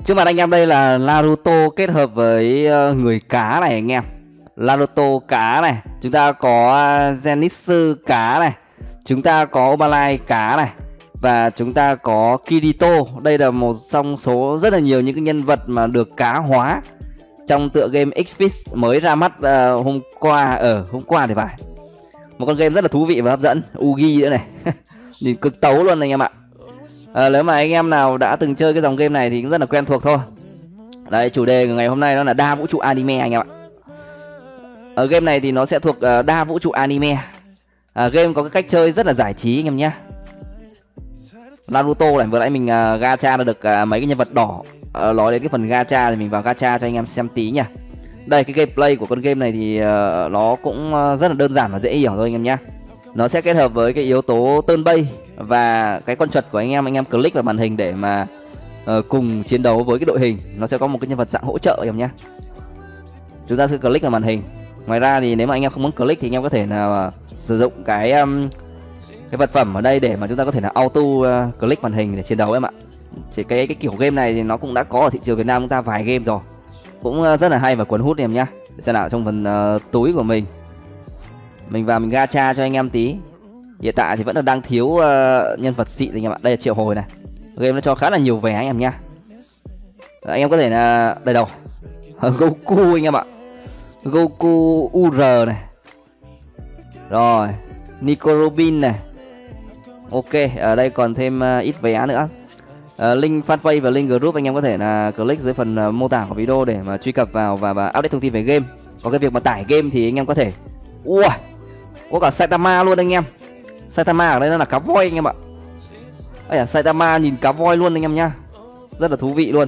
Trước mặt anh em đây là Naruto kết hợp với người cá này anh em. Naruto cá này, chúng ta có Zenitsu cá này, chúng ta có Obalai cá này, và chúng ta có Kirito. Đây là một trong số rất là nhiều những cái nhân vật mà được cá hóa trong tựa game X-Fish mới ra mắt hôm qua thì phải. Một con game rất là thú vị và hấp dẫn. Ugi nữa này. Nhìn cực tấu luôn anh em ạ. Nếu mà anh em nào đã từng chơi cái dòng game này thì cũng rất là quen thuộc thôi. Đấy, chủ đề của ngày hôm nay đó là đa vũ trụ anime anh em ạ. Ở game này thì nó sẽ thuộc đa vũ trụ anime. Game có cái cách chơi rất là giải trí anh em nhé. Naruto này, vừa nãy mình gacha được mấy cái nhân vật đỏ. Nói đến cái phần gacha thì mình vào gacha cho anh em xem tí nha. Đây, cái gameplay của con game này thì nó cũng rất là đơn giản và dễ hiểu thôi anh em nhé. Nó sẽ kết hợp với cái yếu tố turn based và cái con chuột của anh em click vào màn hình để mà cùng chiến đấu với cái đội hình. Nó sẽ có một cái nhân vật dạng hỗ trợ em nhé. Chúng ta sẽ click vào màn hình. Ngoài ra thì nếu mà anh em không muốn click thì anh em có thể là sử dụng cái vật phẩm ở đây để mà chúng ta có thể là auto click màn hình để chiến đấu em ạ. Chỉ cái kiểu game này thì nó cũng đã có ở thị trường Việt Nam chúng ta vài game rồi. Cũng rất là hay và cuốn hút em nhá. Để xem nào, trong phần túi của mình vào mình gacha cho anh em tí. Hiện tại thì vẫn là đang thiếu nhân vật xịn anh em ạ. Đây là triệu hồi này. Game nó cho khá là nhiều vé anh em nhá. Anh em có thể là đây đâu. Goku anh em ạ. Goku UR này. Rồi, Nico Robin này. Ok, ở đây còn thêm ít vé nữa. Link fanpage và link group anh em có thể là click dưới phần mô tả của video để mà truy cập vào và update thông tin về game. Còn cái việc mà tải game thì anh em có thể. Ui, có cả Saitama luôn anh em. Saitama ở đây nó là cá voi anh em ạ. Đây Saitama nhìn cá voi luôn anh em nhá. Rất là thú vị luôn.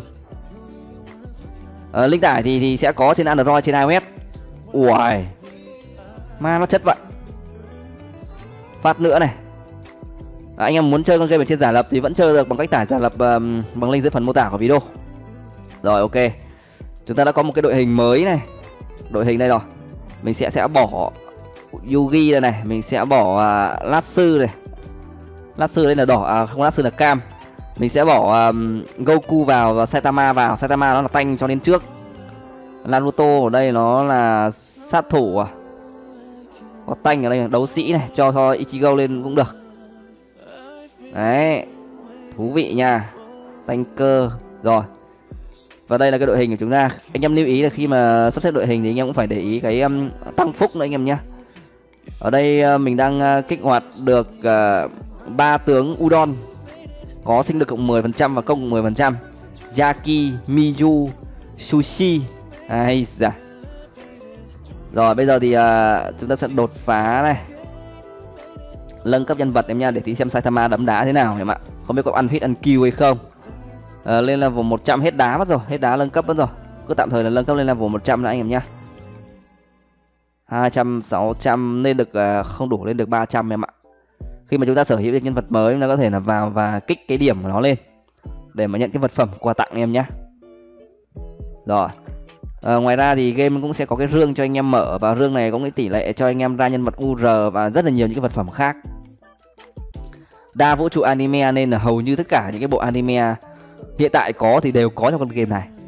Link tải thì sẽ có trên Android, trên iOS. Ui, ma nó chất vậy. Phát nữa này. Anh em muốn chơi con game ở trên giả lập thì vẫn chơi được bằng cách tải giả lập bằng link dưới phần mô tả của video. Rồi ok. Chúng ta đã có một cái đội hình mới này. Đội hình đây rồi. Mình sẽ bỏ Yugi đây này, mình sẽ bỏ Latsu này. Latsu đây là đỏ, không, Latsu là cam. Mình sẽ bỏ Goku vào và Saitama vào. Saitama nó là tanh cho đến trước. Naruto ở đây nó là sát thủ à. Có tanh ở đây là đấu sĩ này, cho Ichigo lên cũng được. Đấy, thú vị nha. Tanker. Rồi. Và đây là cái đội hình của chúng ta. Anh em lưu ý là khi mà sắp xếp đội hình thì anh em cũng phải để ý cái tăng phúc nữa anh em nhé. Ở đây mình đang kích hoạt được 3 tướng Udon. Có sinh lực cộng 10% và công 10%. Yaki, Miyu, Sushi. Hay da. Rồi bây giờ thì chúng ta sẽ đột phá này. Nâng cấp nhân vật em nha, để tí xem Saitama đấm đá thế nào em ạ. Không biết có ăn fit ăn kill hay không. Lên level 100 hết đá mất rồi, hết đá nâng cấp mất rồi. Cứ tạm thời là nâng cấp lên level 100 đã anh em nhá. 200, 600 lên được không đủ, lên được 300 em ạ. Khi mà chúng ta sở hữu được nhân vật mới, chúng ta có thể là vào và kích cái điểm của nó lên để mà nhận cái vật phẩm quà tặng em nhá. Rồi. Ngoài ra thì game cũng sẽ có cái rương cho anh em mở, và rương này có cái tỷ lệ cho anh em ra nhân vật UR và rất là nhiều những cái vật phẩm khác. Đa vũ trụ anime nên là hầu như tất cả những cái bộ anime hiện tại có thì đều có trong con game này.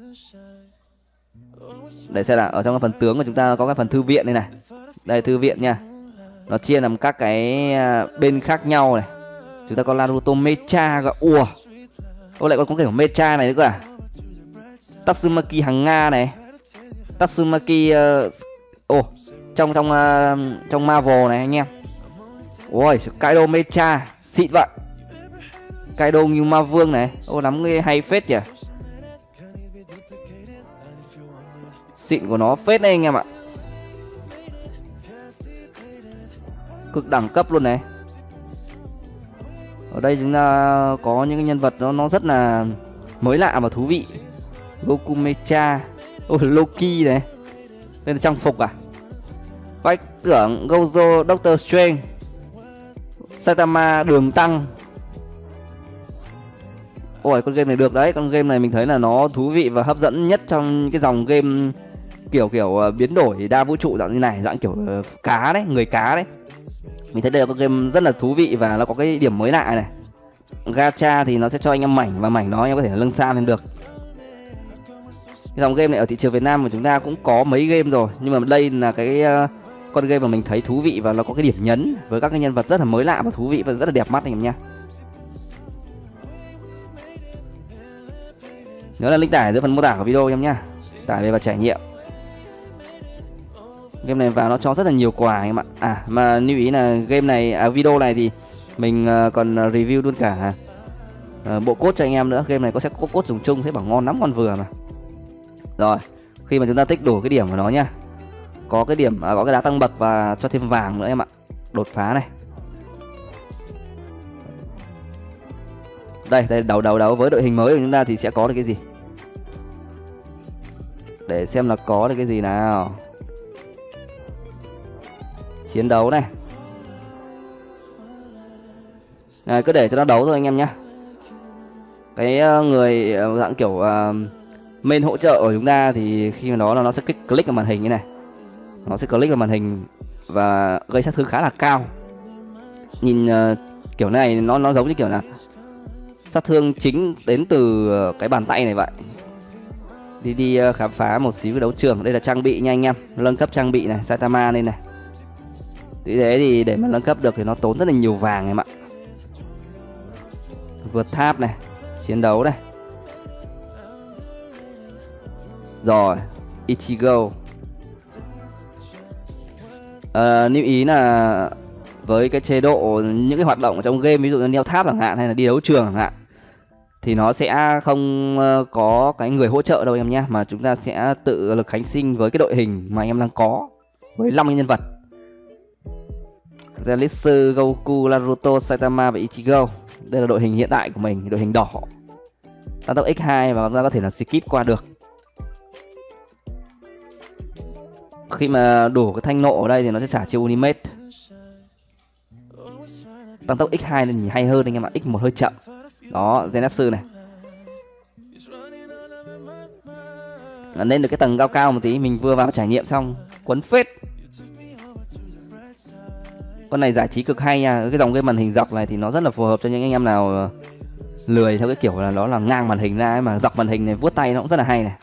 Để xem là ở trong cái phần tướng của chúng ta có cái phần thư viện đây này. Đây thư viện nha. Nó chia làm các cái bên khác nhau này. Chúng ta có Naruto Mecha. Ủa, lại còn có kiểu Mecha này nữa cơ à. Tatsumaki hàng Nga này. Tatsumaki trong Marvel này anh em. Ôi, Kaido Mecha xịn vậy. Kaido như ma vương này. Lắm cái hay phết nhỉ. Xịn của nó phết đấy anh em ạ. Cực đẳng cấp luôn này. Ở đây chúng ta có những cái nhân vật nó rất là mới lạ và thú vị. Goku Mecha. Loki này. Đây là trang phục à. Vách tưởng Gojo Doctor Strange. Saitama đường tăng. Ôi, con game này được đấy. Con game này mình thấy là nó thú vị và hấp dẫn nhất trong cái dòng game kiểu biến đổi đa vũ trụ dạng như này, dạng kiểu cá đấy, người cá đấy. Mình thấy đây là con game rất là thú vị và nó có cái điểm mới lạ này. Gacha thì nó sẽ cho anh em mảnh, và mảnh đó anh em có thể nâng sam lên được. Cái dòng game này ở thị trường Việt Nam của chúng ta cũng có mấy game rồi, nhưng mà đây là cái con game mà mình thấy thú vị và nó có cái điểm nhấn với các cái nhân vật rất là mới lạ và thú vị và rất là đẹp mắt anh em nhá. Nhớ là link tải dưới phần mô tả của video em nhá, tải về và trải nghiệm. Game này vào nó cho rất là nhiều quà anh em ạ. Mà lưu ý là game này, video này thì mình còn review luôn cả bộ code cho anh em nữa. Game này sẽ có code dùng chung, thấy bảo ngon lắm, ngon vừa mà. Rồi, khi mà chúng ta tích đủ cái điểm của nó nhá, có cái điểm có cái đá tăng bậc và cho thêm vàng nữa em ạ. Đột phá này. Đây đấu với đội hình mới của chúng ta thì sẽ có được cái gì? Để xem là có được cái gì nào. Chiến đấu này. Cứ để cho nó đấu thôi anh em nhá. Cái người dạng kiểu main hỗ trợ của chúng ta thì khi mà nó sẽ click vào màn hình như này. Nó sẽ click vào màn hình và gây sát thương khá là cao. Nhìn kiểu này nó giống như kiểu là sát thương chính đến từ cái bàn tay này vậy. Đi khám phá một xíu cái đấu trường. Đây là trang bị nha anh em, nâng cấp trang bị này, Saitama lên này. Tuy thế thì để mà nâng cấp được thì nó tốn rất là nhiều vàng em ạ. Vượt tháp này, chiến đấu này. Rồi, Ichigo. Lưu ý là với cái chế độ những cái hoạt động ở trong game, ví dụ như leo tháp chẳng hạn hay là đi đấu trường chẳng hạn, thì nó sẽ không có cái người hỗ trợ đâu em nhé, mà chúng ta sẽ tự lực khánh sinh với cái đội hình mà anh em đang có, với 5 nhân vật: Zenitsu, Goku, Naruto, Saitama và Ichigo. Đây là đội hình hiện tại của mình, đội hình đỏ. Tăng tốc X2 và chúng ta có thể là skip qua được. Khi mà đủ cái thanh nộ ở đây thì nó sẽ xả chiêu Ultimate. Tăng tốc X2 nên nhìn hay hơn anh em ạ, X1 hơi chậm. Đó, Zenitsu này. Lên được cái tầng cao một tí, mình vừa vào trải nghiệm xong, quấn phết. Con này giải trí cực hay nha, cái dòng game màn hình dọc này thì nó rất là phù hợp cho những anh em nào lười theo cái kiểu là nó là ngang màn hình ra ấy, mà dọc màn hình này vuốt tay nó cũng rất là hay này.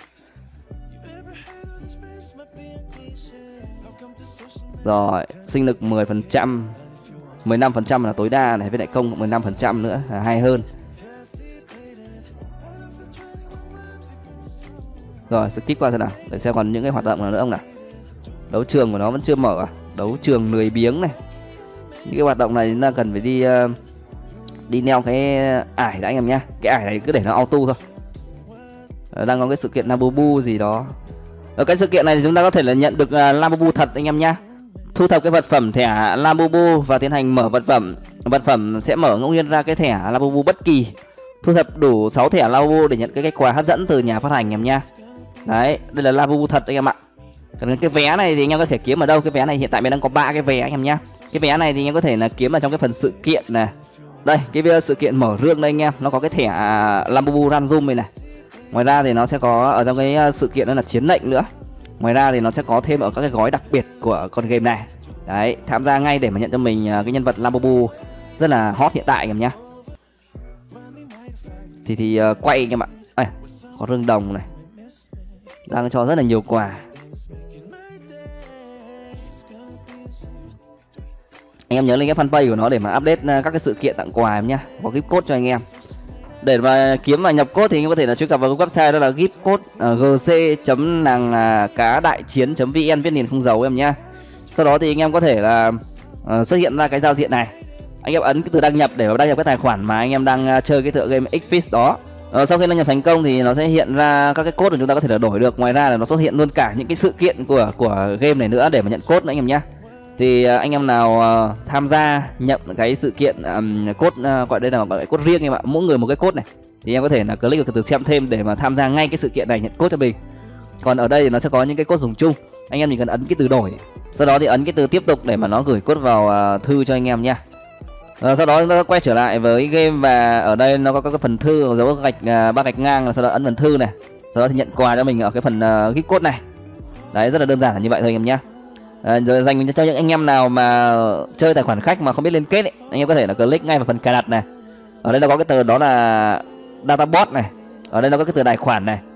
Rồi, sinh lực 10%, 15% là tối đa này, với lại công 15% nữa là hay hơn. Rồi, skip qua xem nào, để xem còn những cái hoạt động nào nữa không nào. Đấu trường của nó vẫn chưa mở à? Đấu trường lười biếng này. Những cái hoạt động này chúng ta cần phải đi neo cái ải đã anh em nhá. Cái ải này cứ để nó auto thôi. Đang có cái sự kiện Labubu gì đó. Ở cái sự kiện này thì chúng ta có thể là nhận được Labubu thật anh em nhá. Thu thập cái vật phẩm thẻ Labubu và tiến hành mở vật phẩm. Vật phẩm sẽ mở ngẫu nhiên ra cái thẻ Labubu bất kỳ. Thu thập đủ 6 thẻ Labubu để nhận cái quà hấp dẫn từ nhà phát hành em nhá. Đấy, đây là Labubu thật anh em ạ. Còn cái vé này thì anh em có thể kiếm ở đâu? Cái vé này hiện tại mình đang có 3 cái vé anh em nhá. Cái vé này thì anh em có thể là kiếm ở trong cái phần sự kiện này. Đây, cái sự kiện mở rương đây anh em, nó có cái thẻ Labubu Ranzum này này. Ngoài ra thì nó sẽ có ở trong cái sự kiện đó là chiến lệnh nữa. Ngoài ra thì nó sẽ có thêm ở các cái gói đặc biệt của con game này. Đấy, tham gia ngay để mà nhận cho mình cái nhân vật Labubu rất là hot hiện tại anh em nhá. Thì quay anh em ạ. Có rương đồng này. Đang cho rất là nhiều quà. Anh em nhớ lên cái fanpage của nó để mà update các cái sự kiện tặng quà em nhá. Có gift code cho anh em. Để mà kiếm và nhập code thì anh em có thể là truy cập vào cái website đó là giftcode gc.nangcádaichiến.vn, viết liền không dấu em nhá. Sau đó thì anh em có thể là xuất hiện ra cái giao diện này. Anh em ấn cái từ đăng nhập để đăng nhập cái tài khoản mà anh em đang chơi cái tựa game Xfix đó. Sau khi đăng nhập thành công thì nó sẽ hiện ra các cái code mà chúng ta có thể là đổi được. Ngoài ra là nó xuất hiện luôn cả những cái sự kiện của game này nữa để mà nhận code nữa anh em nhé. Thì anh em nào tham gia nhận cái sự kiện code, gọi đây là gọi code riêng em ạ, mỗi người một cái code này, thì em có thể là click vào từ xem thêm để mà tham gia ngay cái sự kiện này, nhận code cho mình. Còn ở đây thì nó sẽ có những cái code dùng chung, anh em chỉ cần ấn cái từ đổi, sau đó thì ấn cái từ tiếp tục để mà nó gửi code vào thư cho anh em nha. Sau đó chúng ta quay trở lại với game và ở đây nó có cái phần thư dấu gạch 3 gạch ngang, sau đó ấn phần thư này, sau đó thì nhận quà cho mình ở cái phần gift code này. Đấy, rất là đơn giản là như vậy thôi anh em nhé. Rồi dành cho những anh em nào mà chơi tài khoản khách mà không biết liên kết ấy, anh em có thể là click ngay vào phần cài đặt này. Ở đây nó có cái từ đó là databot này, ở đây nó có cái từ tài khoản này.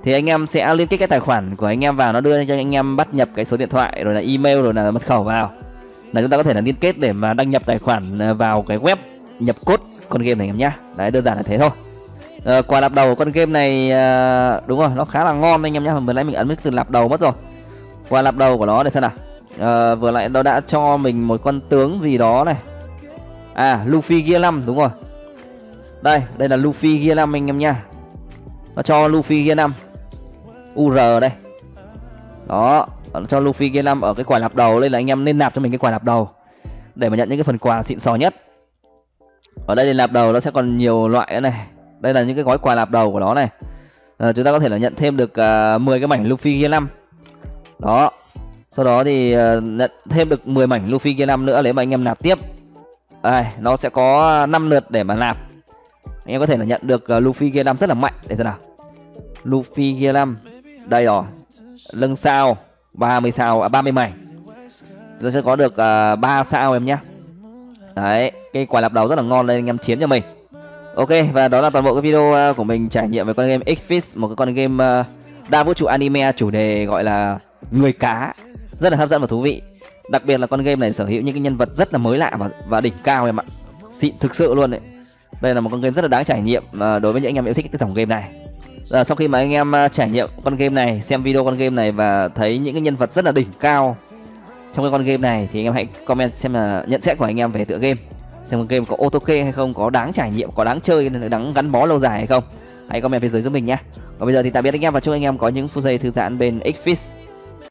thì anh em sẽ liên kết cái tài khoản của anh em vào, nó đưa cho anh em bắt nhập cái số điện thoại rồi là email rồi là mật khẩu vào, là chúng ta có thể là liên kết để mà đăng nhập tài khoản vào cái web nhập code con game này anh em nhá. Đấy, đơn giản là thế thôi. Quà lạp đầu của con game này đúng rồi, nó khá là ngon anh em nhá. Vừa nãy mình ấn cái từ lạp đầu mất rồi. Quà lạp đầu của nó để xem nào. Vừa lại nó đã cho mình một con tướng gì đó này. Luffy Gear 5 đúng rồi. Đây là Luffy Gear 5 anh em nha. Nó cho Luffy Gear 5 UR đây. Đó, nó cho Luffy Gear 5 ở cái quà lạp đầu, nên là anh em nên nạp cho mình cái quà lạp đầu để mà nhận những cái phần quà xịn sò nhất. Ở đây thì lạp đầu nó sẽ còn nhiều loại nữa này. Đây là những cái gói quà lạp đầu của nó này. Chúng ta có thể là nhận thêm được 10 cái mảnh Luffy Gear 5. Đó. Sau đó thì nhận thêm được 10 mảnh Luffy Gear 5 nữa nếu mà anh em nạp tiếp. Đây, nó sẽ có 5 lượt để mà nạp. Anh em có thể là nhận được Luffy Gear 5 rất là mạnh. Để xem nào. Luffy Gear 5. Đây rồi. Lưng sao 30 sao 30 mảnh. Rồi sẽ có được 3 sao em nhé. Đấy, cái quả lạp đầu rất là ngon, đây anh em chiến cho mình. Ok, và đó là toàn bộ cái video của mình trải nghiệm về con game X-Fish, một cái con game đa vũ trụ anime chủ đề gọi là người cá, rất là hấp dẫn và thú vị. Đặc biệt là con game này sở hữu những cái nhân vật rất là mới lạ và đỉnh cao em ạ. Xịn thực sự luôn đấy. Đây là một con game rất là đáng trải nghiệm đối với những anh em yêu thích cái dòng game này. Sau khi mà anh em trải nghiệm con game này, xem video con game này và thấy những cái nhân vật rất là đỉnh cao trong cái con game này, thì anh em hãy comment xem là nhận xét của anh em về tựa game, xem con game có ok hay không, có đáng trải nghiệm, có đáng chơi, đáng gắn bó lâu dài hay không. Hãy comment phía dưới giúp mình nhé. Và bây giờ thì tạm biệt anh em và chúc anh em có những phút giây thư giãn bên X-Fish.